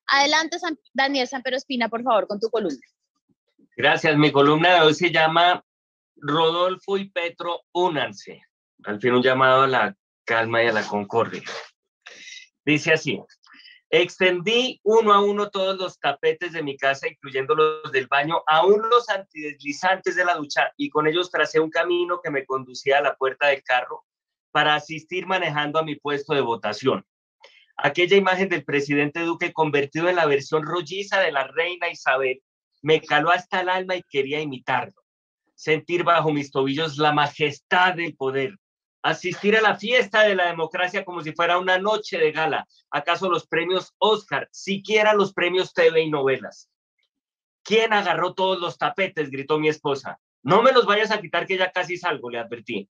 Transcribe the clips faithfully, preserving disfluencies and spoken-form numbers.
Adelante, San, Daniel Sanpero Espina, por favor, con tu columna. Gracias. Mi columna de hoy se llama Rodolfo y Petro, únanse. Al fin un llamado a la calma y a la concordia. Dice así: extendí uno a uno todos los tapetes de mi casa, incluyendo los del baño, aún los antideslizantes de la ducha, y con ellos tracé un camino que me conducía a la puerta del carro para asistir manejando a mi puesto de votación. Aquella imagen del presidente Duque convertido en la versión rolliza de la reina Isabel me caló hasta el alma y quería imitarlo. Sentir bajo mis tobillos la majestad del poder. Asistir a la fiesta de la democracia como si fuera una noche de gala. ¿Acaso los premios Oscar? Siquiera los premios T V y novelas. ¿Quién agarró todos los tapetes?, gritó mi esposa. No me los vayas a quitar que ya casi salgo, le advertí.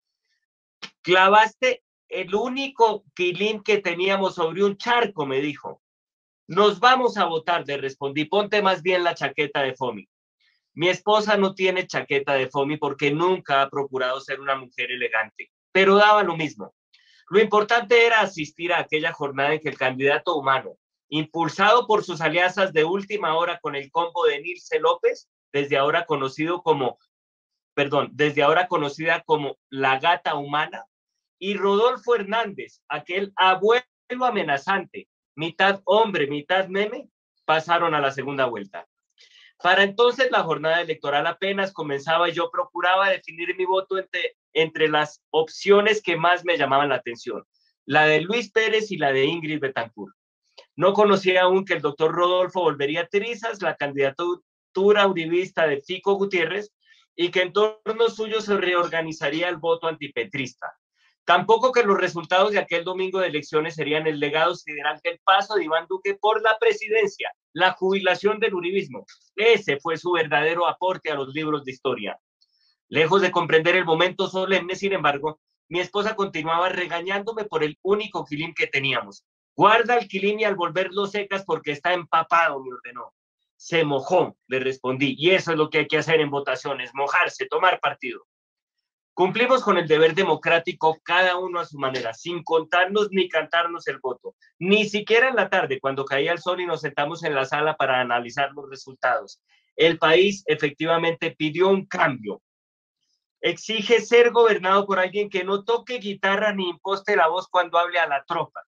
Clavaste el único quilín que teníamos sobre un charco, me dijo. Nos vamos a votar, le respondí. Ponte más bien la chaqueta de Fomi. Mi esposa no tiene chaqueta de Fomi porque nunca ha procurado ser una mujer elegante, pero daba lo mismo. Lo importante era asistir a aquella jornada en que el candidato humano, impulsado por sus alianzas de última hora con el combo de Nilce López, desde ahora conocido como, perdón, desde ahora conocida como la gata humana, y Rodolfo Hernández, aquel abuelo amenazante, mitad hombre, mitad meme, pasaron a la segunda vuelta. Para entonces la jornada electoral apenas comenzaba y yo procuraba definir mi voto entre, entre las opciones que más me llamaban la atención, la de Luis Pérez y la de Ingrid Betancourt. No conocía aún que el doctor Rodolfo volvería a Trizas, la candidatura uribista de Fico Gutiérrez, y que en torno suyo se reorganizaría el voto antipetrista. Tampoco que los resultados de aquel domingo de elecciones serían el legado sideral del paso de Iván Duque por la presidencia, la jubilación del uribismo. Ese fue su verdadero aporte a los libros de historia. Lejos de comprender el momento solemne, sin embargo, mi esposa continuaba regañándome por el único quilín que teníamos. Guarda el quilín y al volverlo secas porque está empapado, me ordenó. Se mojó, le respondí, y eso es lo que hay que hacer en votaciones, mojarse, tomar partido. Cumplimos con el deber democrático cada uno a su manera, sin contarnos ni cantarnos el voto. Ni siquiera en la tarde, cuando caía el sol y nos sentamos en la sala para analizar los resultados. El país efectivamente pidió un cambio. Exige ser gobernado por alguien que no toque guitarra ni imposte la voz cuando hable a la tropa.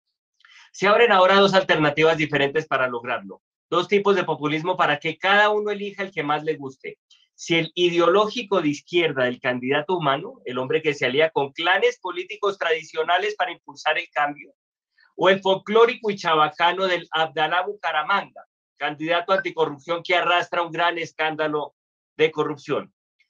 Se abren ahora dos alternativas diferentes para lograrlo. Dos tipos de populismo para que cada uno elija el que más le guste. Si el ideológico de izquierda del candidato humano, el hombre que se alía con clanes políticos tradicionales para impulsar el cambio, o el folclórico y chabacano del Abdalá Bucaramanga, candidato anticorrupción que arrastra un gran escándalo de corrupción.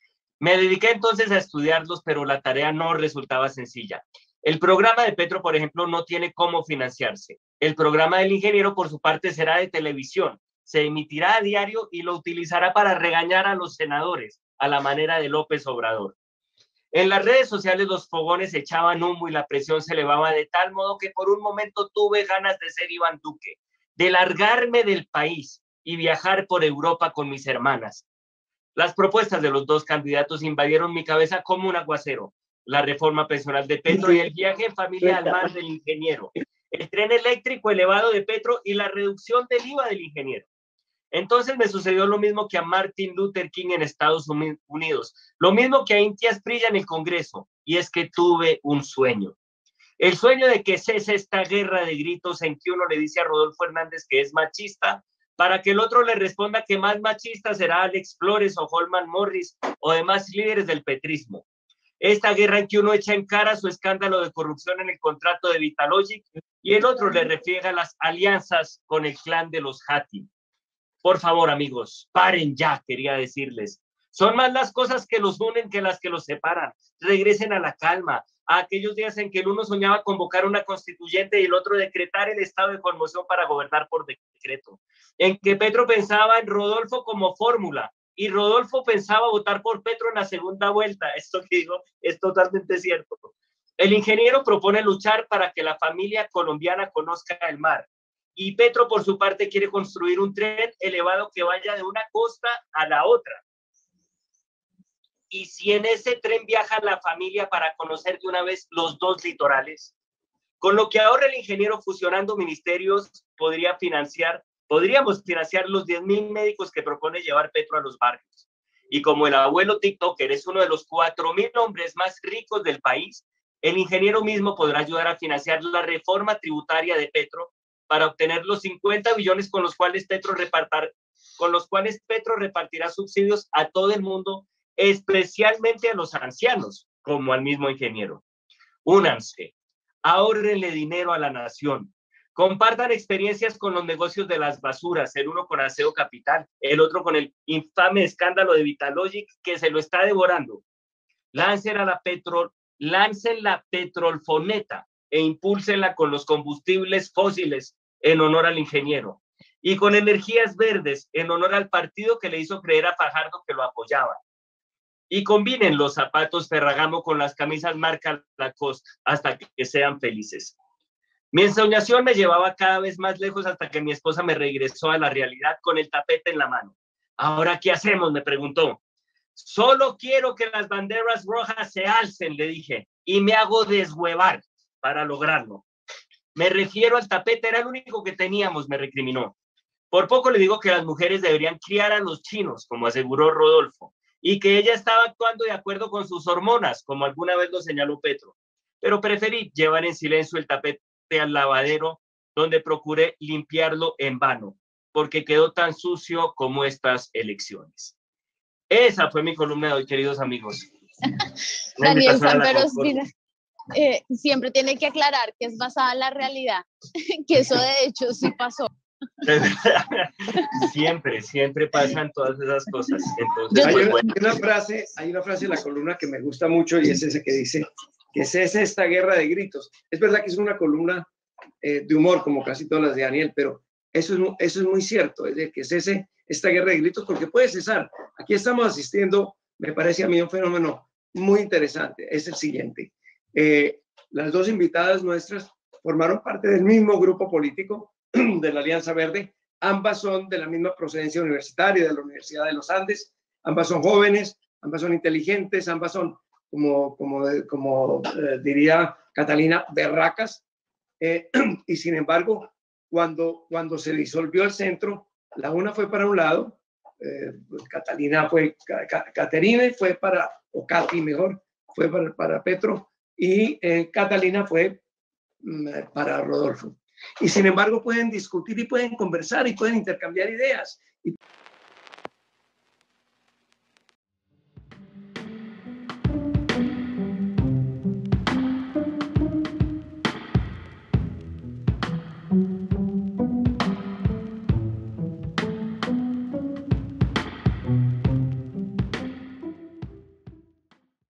Me dediqué entonces a estudiarlos, pero la tarea no resultaba sencilla. El programa de Petro, por ejemplo, no tiene cómo financiarse. El programa del ingeniero, por su parte, será de televisión. Se emitirá a diario y lo utilizará para regañar a los senadores, a la manera de López Obrador. En las redes sociales los fogones echaban humo y la presión se elevaba de tal modo que por un momento tuve ganas de ser Iván Duque, de largarme del país y viajar por Europa con mis hermanas. Las propuestas de los dos candidatos invadieron mi cabeza como un aguacero. La reforma pensional de Petro y el viaje en familia al mar del ingeniero. El tren eléctrico elevado de Petro y la reducción del I V A del ingeniero. Entonces me sucedió lo mismo que a Martin Luther King en Estados Unidos, lo mismo que a Inti Asprilla en el Congreso, y es que tuve un sueño. El sueño de que cese esta guerra de gritos en que uno le dice a Rodolfo Hernández que es machista, para que el otro le responda que más machista será Alex Flores o Holman Morris o demás líderes del petrismo. Esta guerra en que uno echa en cara su escándalo de corrupción en el contrato de Vitalogic y el otro le refiega las alianzas con el clan de los Hattie. Por favor, amigos, paren ya, quería decirles. Son más las cosas que los unen que las que los separan. Regresen a la calma, a aquellos días en que el uno soñaba convocar una constituyente y el otro decretar el estado de conmoción para gobernar por decreto. En que Petro pensaba en Rodolfo como fórmula y Rodolfo pensaba votar por Petro en la segunda vuelta. Esto que digo es totalmente cierto. El ingeniero propone luchar para que la familia colombiana conozca el mar. Y Petro, por su parte, quiere construir un tren elevado que vaya de una costa a la otra. Y si en ese tren viaja la familia para conocer de una vez los dos litorales, con lo que ahorra el ingeniero fusionando ministerios, podría financiar podríamos financiar los diez mil médicos que propone llevar Petro a los barrios. Y como el abuelo TikToker es uno de los cuatro mil hombres más ricos del país, el ingeniero mismo podrá ayudar a financiar la reforma tributaria de Petro para obtener los cincuenta billones con los cuales Petro repartir, con los cuales Petro repartirá subsidios a todo el mundo, especialmente a los ancianos, como al mismo ingeniero. Únanse, ahórrenle dinero a la nación, compartan experiencias con los negocios de las basuras, el uno con Aseo Capital, el otro con el infame escándalo de Vitalogic que se lo está devorando. Lancen a la Petro, lancen la petrolfoneta e impúlsenla con los combustibles fósiles en honor al ingeniero y con energías verdes en honor al partido que le hizo creer a Fajardo que lo apoyaba. Y combinen los zapatos Ferragamo con las camisas marca Lacoste hasta que sean felices. Mi ensoñación me llevaba cada vez más lejos hasta que mi esposa me regresó a la realidad con el tapete en la mano. ¿Ahora qué hacemos?, me preguntó. Solo quiero que las banderas rojas se alcen, le dije, y me hago deshuevar para lograrlo. Me refiero al tapete, era el único que teníamos, me recriminó. Por poco le digo que las mujeres deberían criar a los chinos, como aseguró Rodolfo, y que ella estaba actuando de acuerdo con sus hormonas, como alguna vez lo señaló Petro. Pero preferí llevar en silencio el tapete al lavadero, donde procuré limpiarlo en vano, porque quedó tan sucio como estas elecciones. Esa fue mi columna de hoy, queridos amigos. Daniel Sanperos, eh, siempre tiene que aclarar que es basada en la realidad, que eso de hecho sí pasó. Siempre, siempre pasan todas esas cosas. Entonces, hay, pues, una, bueno. hay, una frase, hay una frase en la columna que me gusta mucho y es ese que dice que cese esta guerra de gritos. Es verdad que es una columna eh, de humor, como casi todas las de Daniel, pero eso es, eso es muy cierto, es de que cese esta guerra de gritos porque puede cesar. Aquí estamos asistiendo, me parece a mí, un fenómeno muy interesante. Es el siguiente. Eh, las dos invitadas nuestras formaron parte del mismo grupo político de la Alianza Verde. Ambas son de la misma procedencia universitaria, de la Universidad de los Andes. Ambas son jóvenes, ambas son inteligentes, ambas son, como, como, como eh, diría Catalina, berracas. Eh, y sin embargo, cuando, cuando se disolvió el centro, la una fue para un lado, eh, Catalina fue, Caterine fue para, o Cati mejor, fue para, para Petro, y eh, Catalina fue mm, para Rodolfo. Y sin embargo pueden discutir y pueden conversar y pueden intercambiar ideas. Y